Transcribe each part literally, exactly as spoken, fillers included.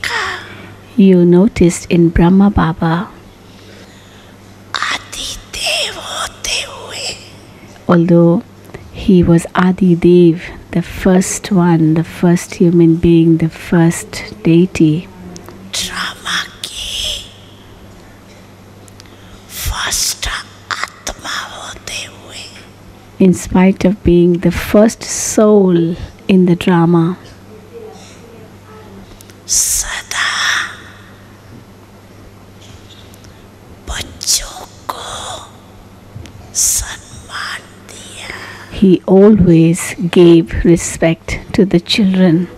You noticed in Brahma Baba, although he was Adi Dev, the first one, the first human being, the first deity, in spite of being the first soul in the drama, he always gave respect to the children.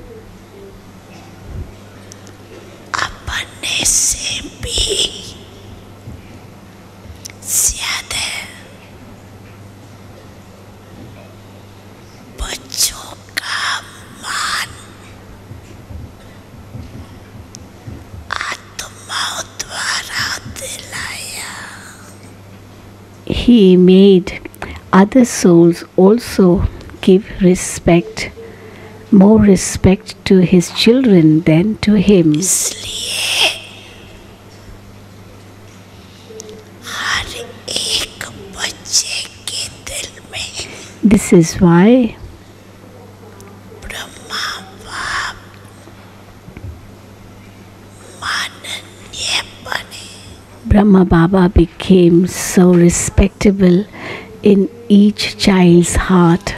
He made other souls also give respect, more respect to his children than to him. This is why Brahma Baba became so respectable in each child's heart.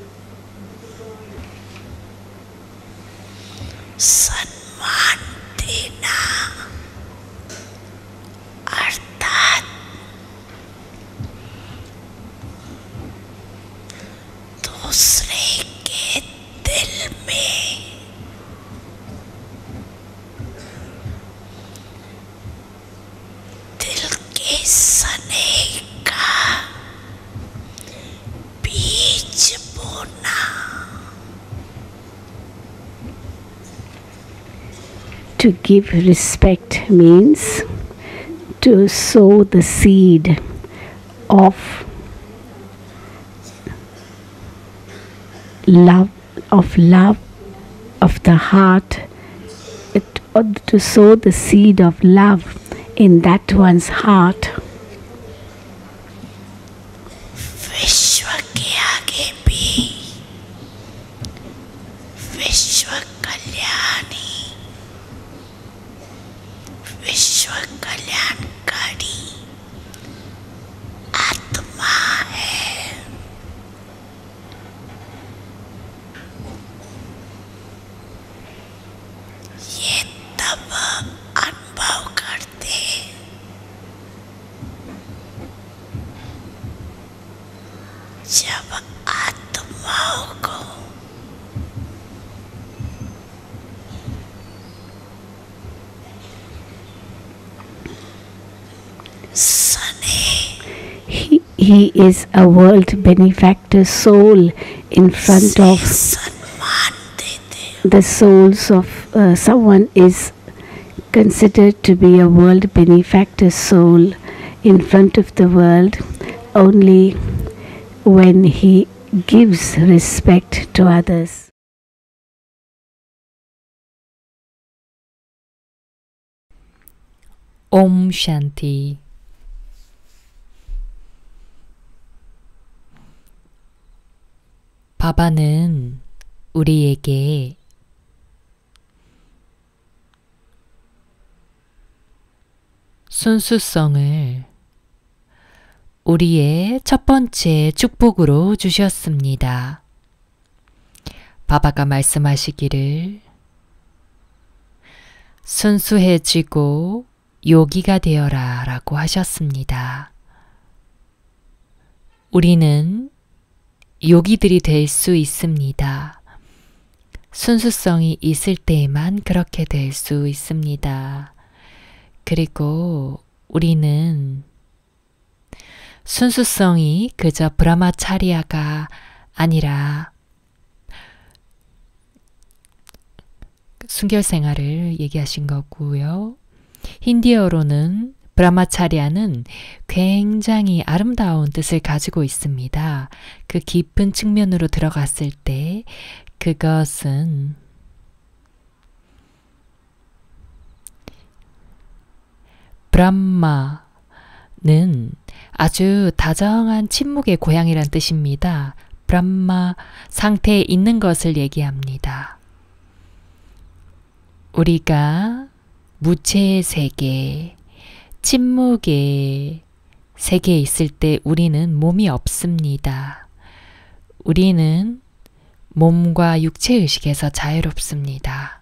To give respect means to sow the seed of love, of love of the heart, it, or to sow the seed of love in that one's heart. He, he is a world benefactor soul in front of the souls of uh, someone is considered to be a world benefactor soul in front of the world only when he gives respect to others. Om Shanti. 바바는 우리에게 순수성을 우리의 첫 번째 축복으로 주셨습니다. 바바가 말씀하시기를 순수해지고 요기가 되어라 라고 하셨습니다. 우리는 요기들이 될 수 있습니다. 순수성이 있을 때에만 그렇게 될 수 있습니다. 그리고 우리는 순수성이 그저 브라마차리아가 아니라 순결생활을 얘기하신 거고요. 힌디어로는 브라마차리아는 굉장히 아름다운 뜻을 가지고 있습니다. 그 깊은 측면으로 들어갔을 때 그것은 브람마는 아주 다정한 침묵의 고향이란 뜻입니다. 브람마 상태에 있는 것을 얘기합니다. 우리가 무체의 세계, 침묵의 세계에 있을 때 우리는 몸이 없습니다. 우리는 몸과 육체의식에서 자유롭습니다.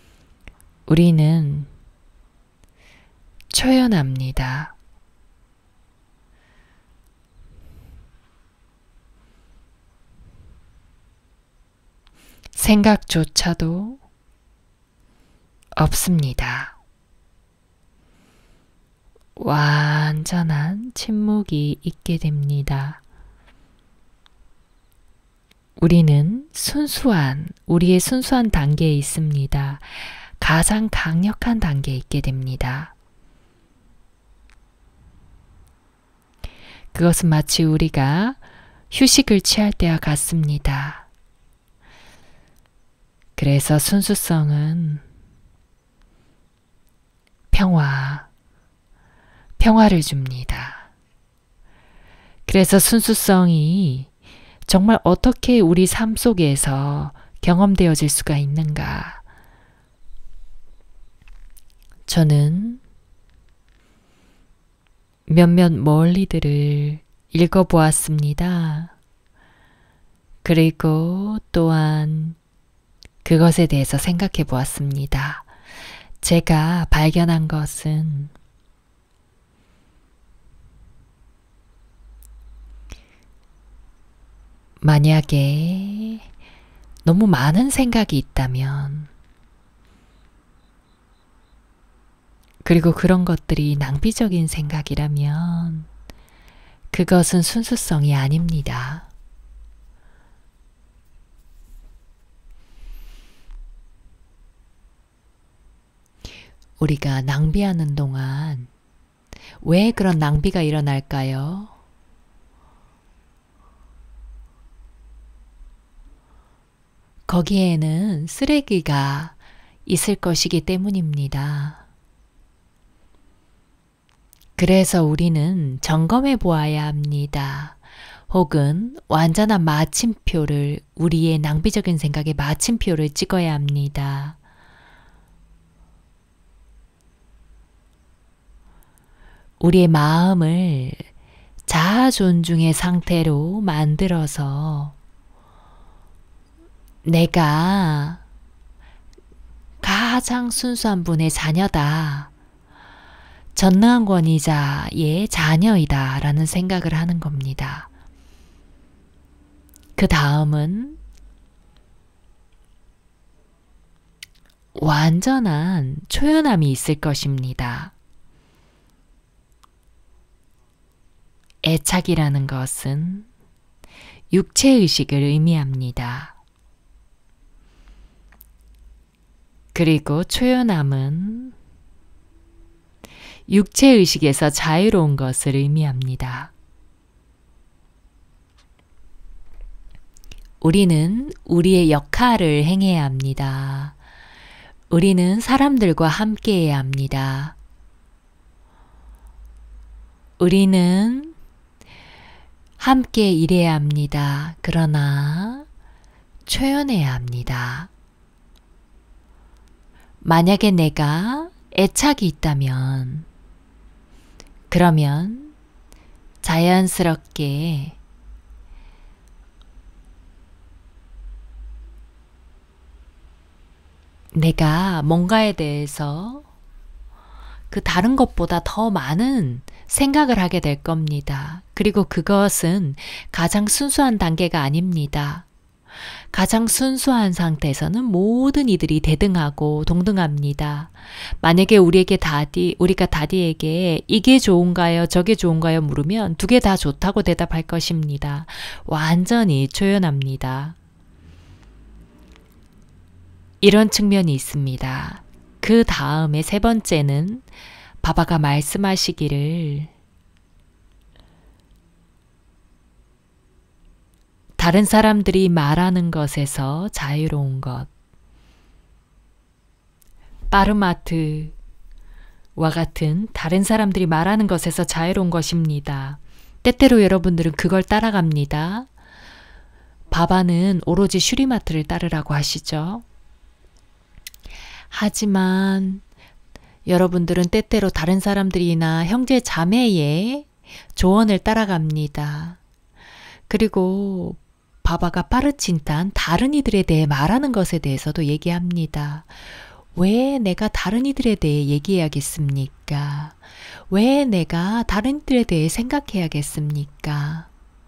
우리는 초연합니다. 생각조차도 없습니다. 완전한 침묵이 있게 됩니다. 우리는 순수한, 우리의 순수한 단계에 있습니다. 가장 강력한 단계에 있게 됩니다. 그것은 마치 우리가 휴식을 취할 때와 같습니다. 그래서 순수성은 평화, 평화를 줍니다. 그래서 순수성이 정말 어떻게 우리 삶 속에서 경험되어질 수가 있는가? 저는 몇몇 멀리들을 읽어보았습니다. 그리고 또한 그것에 대해서 생각해 보았습니다. 제가 발견한 것은 만약에 너무 많은 생각이 있다면, 그리고 그런 것들이 낭비적인 생각이라면 그것은 순수성이 아닙니다. 우리가 낭비하는 동안 왜 그런 낭비가 일어날까요? 거기에는 쓰레기가 있을 것이기 때문입니다. 그래서 우리는 점검해 보아야 합니다. 혹은 완전한 마침표를, 우리의 낭비적인 생각에 마침표를 찍어야 합니다. 우리의 마음을 자아 존중의 상태로 만들어서 내가 가장 순수한 분의 자녀다, 전능한 권위자의 자녀이다 라는 생각을 하는 겁니다. 그 다음은 완전한 초연함이 있을 것입니다. 애착이라는 것은 육체의식을 의미합니다. 그리고 초연함은 육체의식에서 자유로운 것을 의미합니다. 우리는 우리의 역할을 행해야 합니다. 우리는 사람들과 함께해야 합니다. 우리는 함께 일해야 합니다. 그러나 초연해야 합니다. 만약에 내가 애착이 있다면, 그러면 자연스럽게 내가 뭔가에 대해서 그 다른 것보다 더 많은 생각을 하게 될 겁니다. 그리고 그것은 가장 순수한 단계가 아닙니다. 가장 순수한 상태에서는 모든 이들이 대등하고 동등합니다. 만약에 우리에게 다디, 우리가 다디에게 이게 좋은가요? 저게 좋은가요? 물으면 두 개 다 좋다고 대답할 것입니다. 완전히 초연합니다. 이런 측면이 있습니다. 그 다음에 세 번째는 바바가 말씀하시기를 다른 사람들이 말하는 것에서 자유로운 것. 파르마트와 같은 다른 사람들이 말하는 것에서 자유로운 것입니다. 때때로 여러분들은 그걸 따라갑니다. 바바는 오로지 슈리마트를 따르라고 하시죠. 하지만 여러분들은 때때로 다른 사람들이나 형제 자매의 조언을 따라갑니다. 그리고 바바가 파르친탄 다른 이들에 대해 말하는 것에 대해서도 얘기합니다. 왜 내가 다른 이들에 대해 얘기해야겠습니까? 왜 내가 다른 이들에 대해 생각해야겠습니까?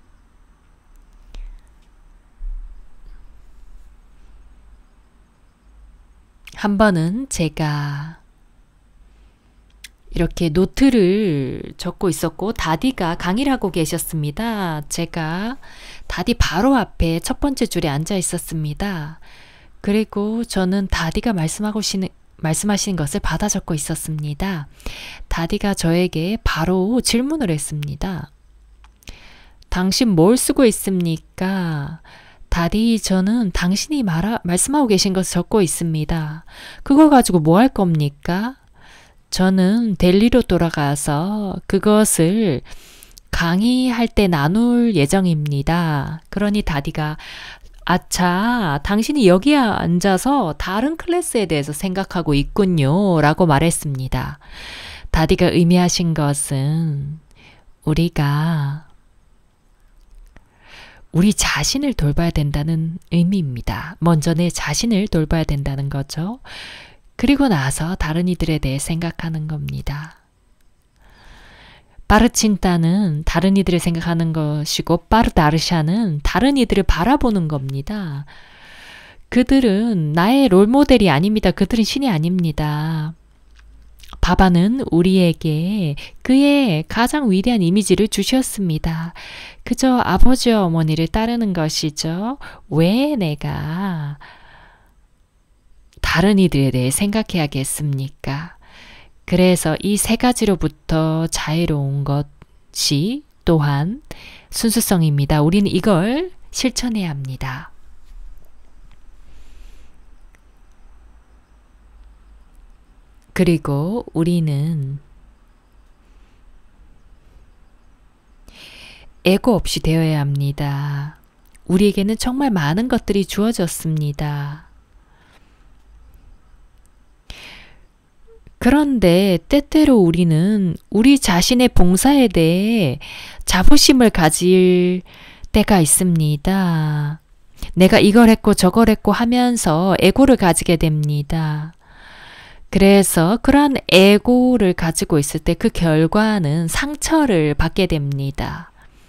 한 번은 제가 이렇게 노트를 적고 있었고 다디가 강의를 하고 계셨습니다. 제가 다디 바로 앞에 첫 번째 줄에 앉아 있었습니다. 그리고 저는 다디가 말씀하고 시는, 말씀하시는 것을 받아 적고 있었습니다. 다디가 저에게 바로 질문을 했습니다. 당신 뭘 쓰고 있습니까? 다디, 저는 당신이 말하, 말씀하고 계신 것을 적고 있습니다. 그걸 가지고 뭐 할 겁니까? 저는 델리로 돌아가서 그것을 강의할 때 나눌 예정입니다. 그러니 다디가 아차, 당신이 여기에 앉아서 다른 클래스에 대해서 생각하고 있군요 라고 말했습니다. 다디가 의미하신 것은 우리가 우리 자신을 돌봐야 된다는 의미입니다. 먼저 내 자신을 돌봐야 된다는 거죠. 그리고 나서 다른 이들에 대해 생각하는 겁니다. 파르친타는 다른 이들을 생각하는 것이고 파르다르샤는 다른 이들을 바라보는 겁니다. 그들은 나의 롤모델이 아닙니다. 그들은 신이 아닙니다. 바바는 우리에게 그의 가장 위대한 이미지를 주셨습니다. 그저 아버지와 어머니를 따르는 것이죠. 왜 내가 다른 이들에 대해 생각해야겠습니까? 그래서 이 세 가지로부터 자유로운 것이 또한 순수성입니다. 우리는 이걸 실천해야 합니다. 그리고 우리는 에고 없이 되어야 합니다. 우리에게는 정말 많은 것들이 주어졌습니다. 그런데 때때로 우리는 우리 자신의 봉사에 대해 자부심을 가질 때가 있습니다. 내가 이걸 했고 저걸 했고 하면서 에고를 가지게 됩니다. 그래서 그러한 에고를 가지고 있을 때 그 결과는 상처를 받게 됩니다.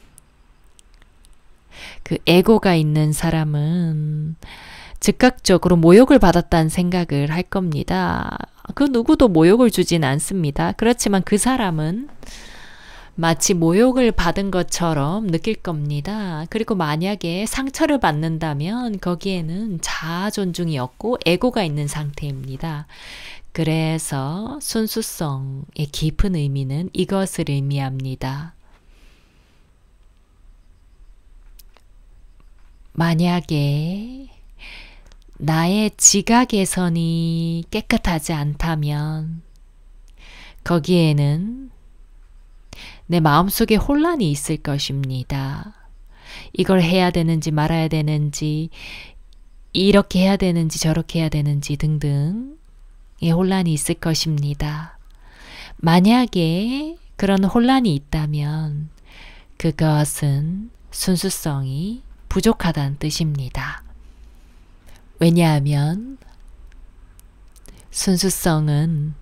그 에고가 있는 사람은 즉각적으로 모욕을 받았다는 생각을 할 겁니다. 그 누구도 모욕을 주진 않습니다. 그렇지만 그 사람은 마치 모욕을 받은 것처럼 느낄 겁니다. 그리고 만약에 상처를 받는다면 거기에는 자아 존중이 없고 에고가 있는 상태입니다. 그래서 순수성의 깊은 의미는 이것을 의미합니다. 만약에 나의 지각 개선이 깨끗하지 않다면 거기에는 내 마음속에 혼란이 있을 것입니다. 이걸 해야 되는지 말아야 되는지, 이렇게 해야 되는지 저렇게 해야 되는지 등등의 혼란이 있을 것입니다. 만약에 그런 혼란이 있다면 그것은 순수성이 부족하다는 뜻입니다. 왜냐하면 순수성은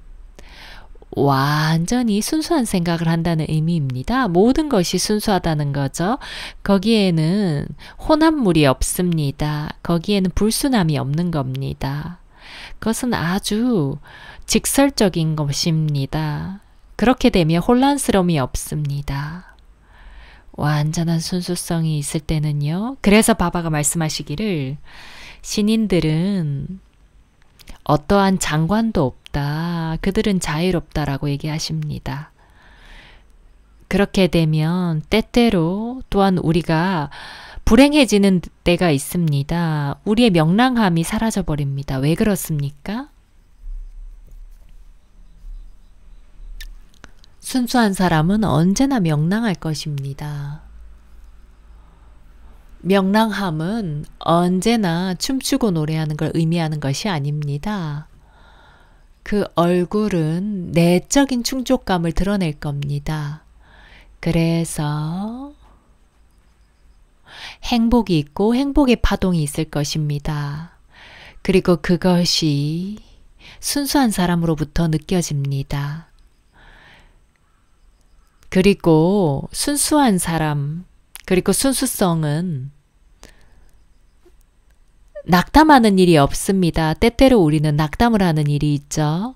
완전히 순수한 생각을 한다는 의미입니다. 모든 것이 순수하다는 거죠. 거기에는 혼합물이 없습니다. 거기에는 불순함이 없는 겁니다. 그것은 아주 직설적인 것입니다. 그렇게 되면 혼란스러움이 없습니다. 완전한 순수성이 있을 때는요. 그래서 바바가 말씀하시기를 신인들은 어떠한 장관도 없다. 그들은 자유롭다라고 얘기하십니다. 그렇게 되면 때때로 또한 우리가 불행해지는 때가 있습니다. 우리의 명랑함이 사라져 버립니다. 왜 그렇습니까? 순수한 사람은 언제나 명랑할 것입니다. 명랑함은 언제나 춤추고 노래하는 걸 의미하는 것이 아닙니다. 그 얼굴은 내적인 충족감을 드러낼 겁니다. 그래서 행복이 있고 행복의 파동이 있을 것입니다. 그리고 그것이 순수한 사람으로부터 느껴집니다. 그리고 순수한 사람, 그리고 순수성은 낙담하는 일이 없습니다. 때때로 우리는 낙담을 하는 일이 있죠.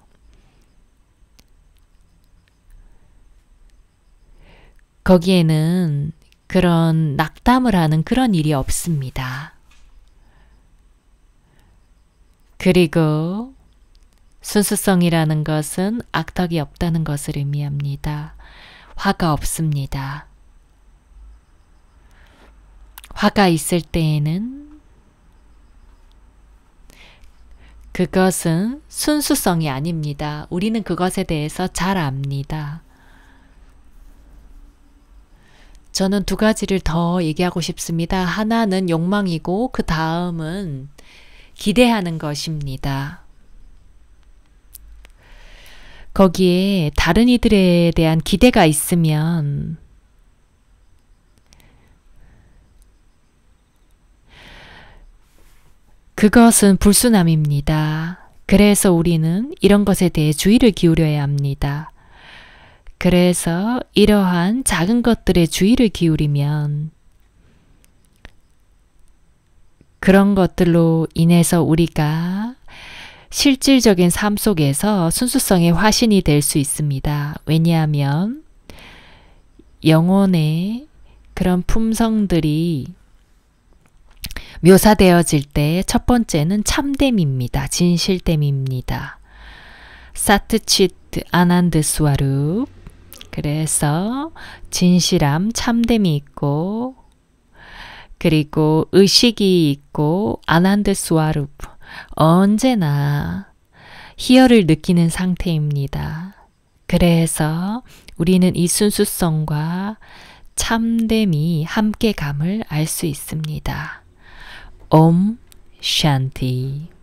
거기에는 그런 낙담을 하는 그런 일이 없습니다. 그리고 순수성이라는 것은 악덕이 없다는 것을 의미합니다. 화가 없습니다. 화가 있을 때에는 그것은 순수성이 아닙니다. 우리는 그것에 대해서 잘 압니다. 저는 두 가지를 더 얘기하고 싶습니다. 하나는 욕망이고 그 다음은 기대하는 것입니다. 거기에 다른 이들에 대한 기대가 있으면 그것은 불순함입니다. 그래서 우리는 이런 것에 대해 주의를 기울여야 합니다. 그래서 이러한 작은 것들에 주의를 기울이면 그런 것들로 인해서 우리가 실질적인 삶 속에서 순수성의 화신이 될 수 있습니다. 왜냐하면 영혼의 그런 품성들이 묘사되어질 때 첫 번째는 참됨입니다. 진실됨입니다. 사트치트 아난드 스와룹. 그래서 진실함, 참됨이 있고 그리고 의식이 있고 아난드 스와룹. 언제나 희열을 느끼는 상태입니다. 그래서 우리는 이 순수성과 참됨이 함께감을 알 수 있습니다. 옴 샨티.